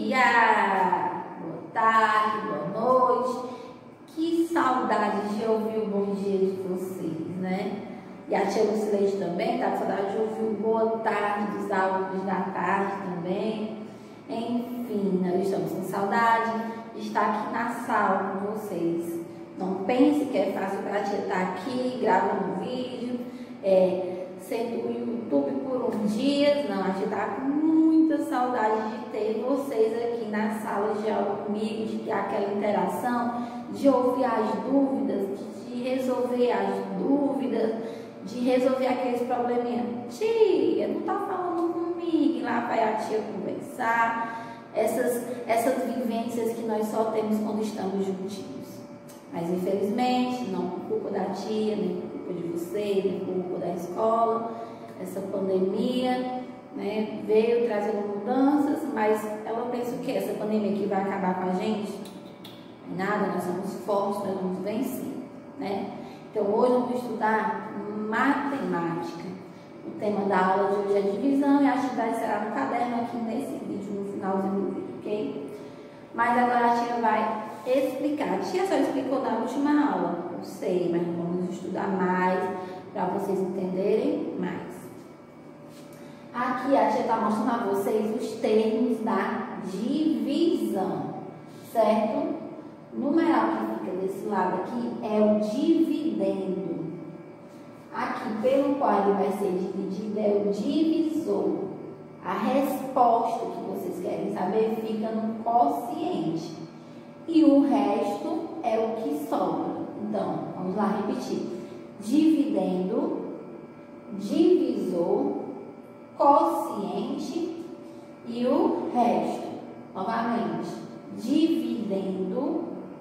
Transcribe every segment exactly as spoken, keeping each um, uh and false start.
dia, boa tarde, boa noite. Que saudade de ouvir o bom dia de vocês, né? E a tia Lucileide também tá com saudade de ouvir o boa tarde dos alunos da tarde também. Enfim, nós estamos com saudade de estar aqui na sala com vocês. Não pense que é fácil para a tia estar aqui gravando um vídeo, é, sendo o YouTube por uns dias. Não, a tia está com muita saudade de ter vocês aqui na sala de aula comigo, de ter aquela interação, de ouvir as dúvidas, de resolver as dúvidas, de resolver aqueles probleminhas. Tia, não está falando comigo, lá vai a tia conversar. Essas, essas vivências que nós só temos quando estamos juntinhos. Mas infelizmente, não por culpa da tia, nem por culpa de você, nem por culpa da escola, essa pandemia, né, veio trazendo mudanças, mas ela pensa o que? Essa pandemia aqui vai acabar com a gente? Não é nada, nós somos fortes, nós vamos vencer, né? Então hoje eu vou estudar matemática. O tema da aula de hoje é divisão e a atividade será no caderno aqui nesse vídeo, no finalzinho do vídeo, ok? Mas agora a tia vai explicar. A tia só explicou na última aula, eu sei, mas vamos estudar mais para vocês entenderem mais. Aqui a tia está mostrando a vocês os termos da divisão, certo? O numeral que fica desse lado aqui é o dividendo. Aqui, pelo qual ele vai ser dividido, é o divisor. A resposta que vocês querem saber fica no quociente. E o resto é o que sobra. Então, vamos lá repetir. Dividendo, divisor, quociente e o resto. Novamente, dividendo,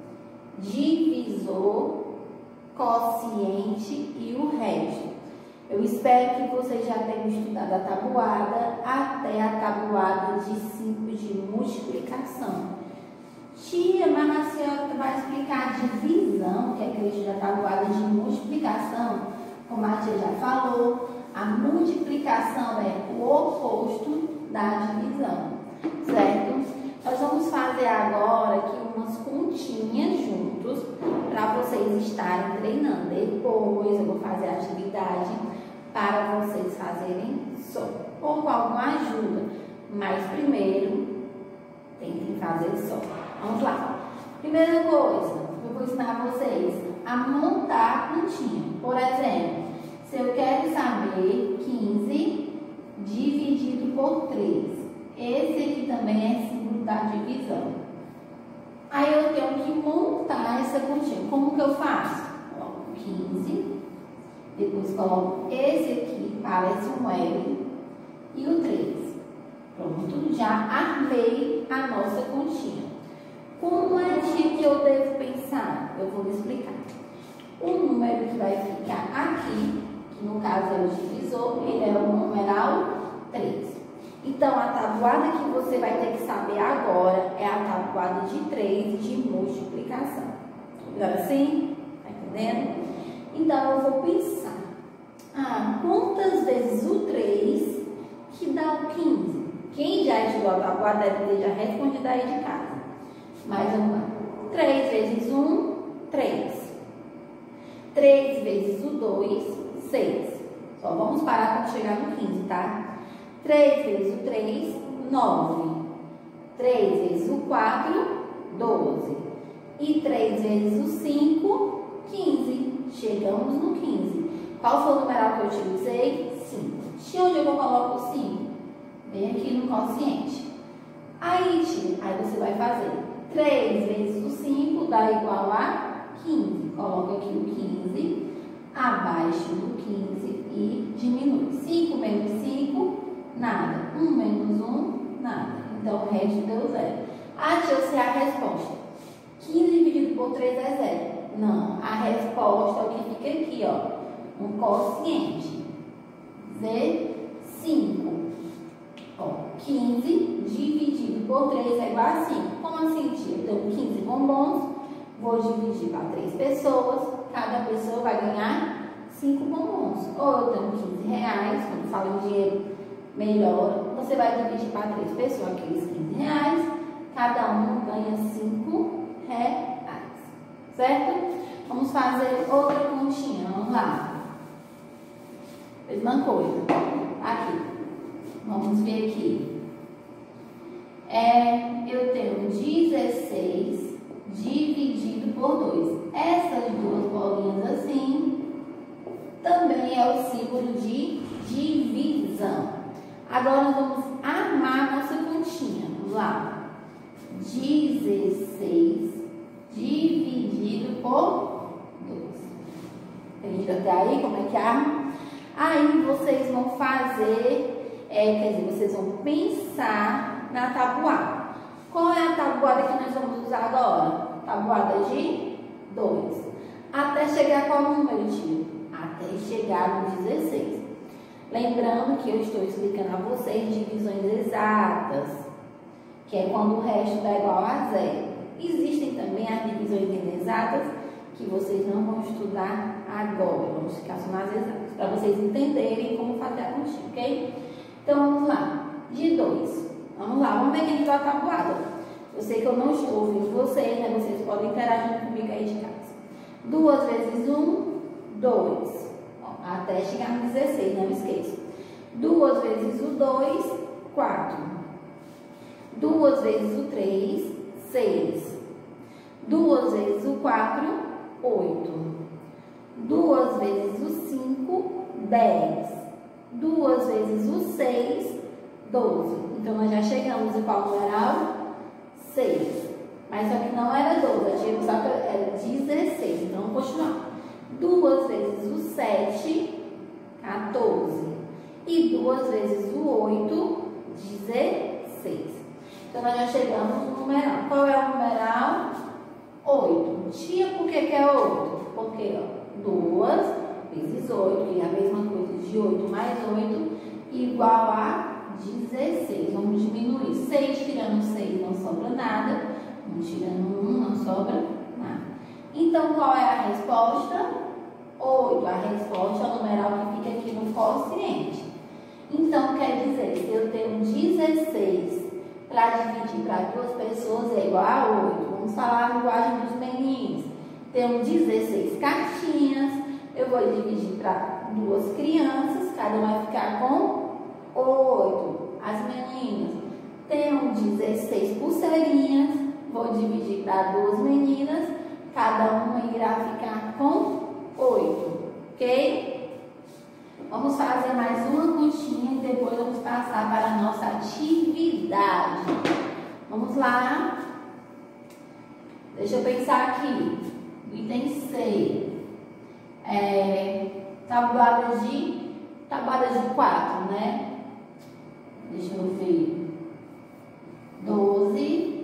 divisor, quociente e o resto. Eu espero que vocês já tenham estudado a tabuada até a tabuada de cinco de multiplicação. Tia, mas a senhora vai explicar a divisão, que é aquele da tabuada de multiplicação. Como a tia já falou, a multiplicação é o oposto da divisão, certo? Nós vamos fazer agora aqui umas continhas juntos para vocês estarem treinando. Depois eu vou fazer a atividade para vocês fazerem só, ou com alguma ajuda. Mas primeiro, tentem fazer só. Vamos lá. Primeira coisa, eu vou ensinar vocês a montar a continha. Por exemplo, se eu quero saber quinze dividido por três. Esse aqui também é símbolo da divisão. Aí eu tenho que montar essa continha. Como que eu faço? Coloco quinze, depois coloco esse aqui, parece um L, e o três. Pronto, já armei a nossa continha. Como é que eu devo pensar? Eu vou me explicar. O número que vai ficar aqui, que no caso é o divisor, ele é o numeral três. Então, a tabuada que você vai ter que saber agora é a tabuada de três de multiplicação. Melhor assim? Tá entendendo? Então, eu vou pensar. Ah, quantas vezes o três que dá o quinze? Quem já estudou a tabuada deve ter já respondido aí de casa. Mas vamos lá. três vezes um, três. três vezes o dois, seis. Só vamos parar quando chegar no quinze, tá? três vezes o três, nove. três vezes o quatro, doze. E três vezes o cinco, quinze. Chegamos no quinze. Qual foi o numeral que eu utilizei? cinco. De onde eu coloco o cinco? Bem aqui no quociente. Aí, tia, aí você vai fazer três vezes o cinco dá igual a quinze. Coloca aqui o quinze abaixo do quinze e diminui. cinco menos cinco, nada. um menos um, nada. Então, o resto deu zero. Ah, tia, eu sei a resposta. quinze dividido por três é zero. Não, a resposta é o que fica aqui, ó. Um quociente. Z, cinco. Ó, quinze dividido por três é igual a cinco. Como assim, tia? Eu tenho quinze bombons, vou dividir para três pessoas, cada pessoa vai ganhar cinco bombons. Ou eu tenho quinze reais, quando falo em dinheiro, melhor, você vai dividir para três pessoas aqueles quinze reais, cada um ganha cinco reais, certo? Vamos fazer outra continha, vamos lá. Mesma coisa, aqui, vamos ver aqui. É, eu tenho dezesseis dividido por dois. Essas duas bolinhas assim, também é o símbolo de divisão. Agora nós vamos armar nossa continha. Vamos lá. dezesseis dividido por dois. Entendido até aí como é que arma? Aí vocês vão fazer, é, quer dizer, vocês vão pensar na tabuada. Qual é a tabuada que nós vamos usar agora? Tabuada de dois. Até chegar a qual número, tio? Até chegar no dezesseis. Lembrando que eu estou explicando a vocês divisões exatas, que é quando o resto dá igual a zero. Existem também as divisões inexatas, que vocês não vão estudar agora. Vamos ficar só nas exatas, para vocês entenderem como fazer a continha, ok? Então, vamos lá. De dois. Vamos lá, vamos ver quem está a tabuada. Eu sei que eu não estou ouvindo vocês, né? Vocês podem interagir comigo aí de casa. Duas vezes um, dois. Até chegar no dezesseis, não esqueça. Duas vezes o dois, quatro. Duas vezes o três, seis. Duas vezes o quatro, oito. Duas vezes o cinco, dez. Duas vezes o seis, doze. Então, nós já chegamos em qual numeral? seis. Mas só que não era doze, a gente só que era dezesseis. Então, vamos continuar. Duas vezes o sete, quatorze. E duas vezes o oito, dezesseis. Então, nós já chegamos no numeral. Qual é o numeral? oito. Tia, por que que é oito? Porque, ó, duas vezes oito, que é a mesma coisa de oito mais oito, igual a dezesseis. Vamos diminuir. seis tirando seis não sobra nada. um tirando um não sobra nada. Então, qual é a resposta? oito. A resposta é o numeral que fica aqui no quociente. Então, quer dizer, se eu tenho dezesseis para dividir para duas pessoas é igual a oito. Vamos falar a linguagem dos meninos. Tenho dezesseis cartinhas. Eu vou dividir para duas crianças. Cada uma vai ficar com oito. As meninas. Tenho dezesseis pulseirinhas. Vou dividir para duas meninas. Cada uma irá ficar com oito. Ok? Vamos fazer mais uma continha e depois vamos passar para a nossa atividade. Vamos lá. Deixa eu pensar aqui. Item seis. É, tabuada de tabuada de quatro, né? Deixa eu ver. doze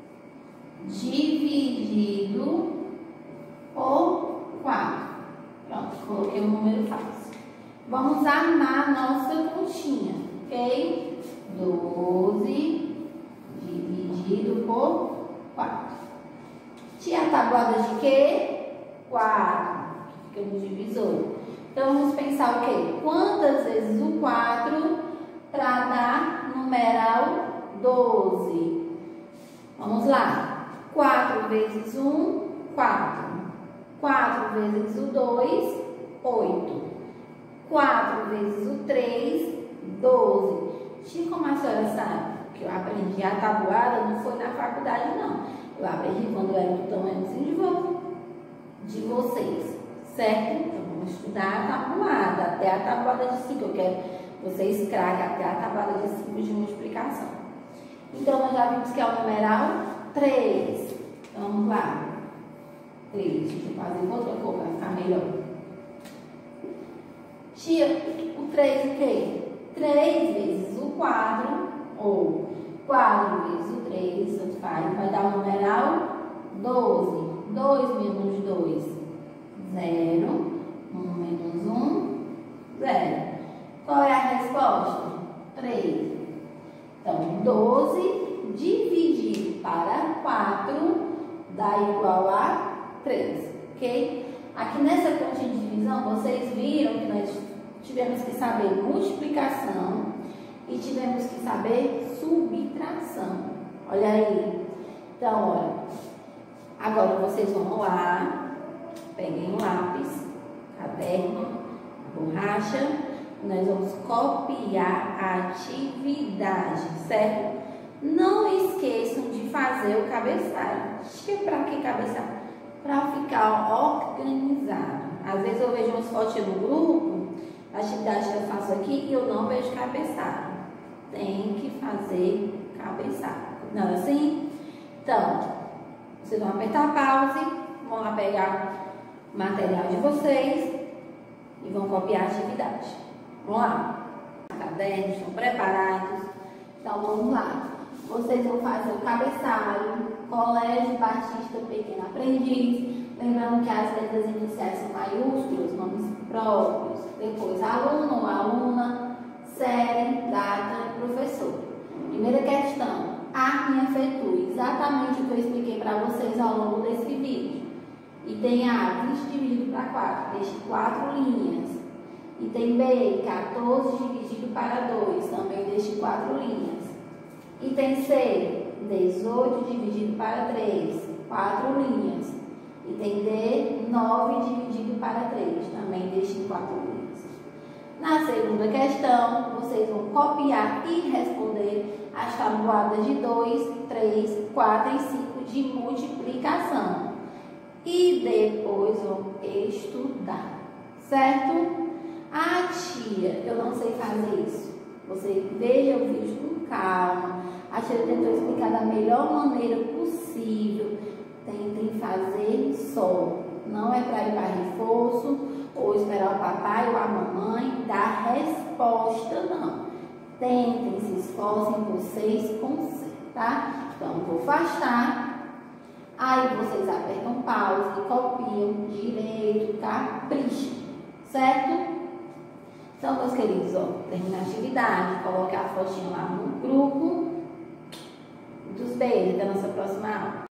dividido por quatro. Pronto, coloquei um número fácil. Vamos armar nossa continha, ok? doze dividido por quatro. Tinha a tabuada de quê? quatro. Fica no divisor. Então, vamos pensar o quê? Quantas vezes o quatro para dar numeral doze? Vamos lá. quatro vezes um, quatro. quatro vezes o dois, oito. quatro vezes o três, doze. Tia, como a senhora sabe? Que eu aprendi a tabuada não foi na faculdade, não. Eu aprendi quando eu era do tamanhozinho de, vo de vocês, certo? Então, vamos estudar a tabuada, até a tabuada de cinco. Eu quero que vocês craquem até a tabuada de cinco de multiplicação. Então, nós já vimos que é o numeral três. Então, vamos lá. três. Deixa eu fazer outra cor para ficar melhor. Tia, o três o quê? três vezes o quatro, ou quatro vezes o três, tanto faz, vai dar o numeral doze. dois menos dois, zero. um menos um, zero. Qual é a resposta? três. Então, doze dividido para quatro dá igual a três, ok? Aqui nessa continha de divisão, vocês viram que nós tivemos que saber multiplicação e tivemos que saber subtração, Olha aí. Então, olha. Agora vocês vão lá, peguem um lápis, caderno, borracha, e nós vamos copiar a atividade, certo? Não esqueçam de fazer o cabeçalho. Para que cabeçalho? Para ficar organizado. Às vezes eu vejo umas fotos no grupo, a atividade que eu faço aqui, e eu não vejo cabeçalho. Tem que fazer cabeçalho. Não é assim? Então, vocês vão apertar pause, vão lá pegar o material de vocês e vão copiar a atividade. Vamos lá? Cadernos estão preparados? Então, vamos lá. Vocês vão fazer o cabeçalho, Colégio Batista Pequeno Aprendiz. Lembrando que as letras iniciais são maiúsculas, nomes próprios. Depois, aluno ou aluna, série, data, professor. Primeira questão. Arme e efetue exatamente o que eu expliquei para vocês ao longo desse vídeo. Item A, vinte dividido para quatro, deixe quatro linhas. Item B, quatorze dividido para dois, também deixe quatro linhas. Item C, dezoito dividido para três, quatro linhas. Item D, nove dividido para três, também deixe quatro linhas. Na segunda questão, vocês vão copiar e responder as tabuadas de dois, três, quatro e cinco de multiplicação. E depois vão estudar, certo? Ah, tia, eu não sei fazer isso. Você veja o vídeo com calma. A tia tentou explicar da melhor maneira possível. Tentem fazer só. Não é para ir para reforço ou esperar o papai ou a mamãe dar resposta, não. Tentem, se esforcem, vocês conseguem, tá? Então, vou afastar. Aí vocês apertam pause, copiam direito, capricham, certo? Então, meus queridos, ó, termina a atividade, coloque a fotinha lá no grupo. Muitos beijos, até a nossa próxima aula.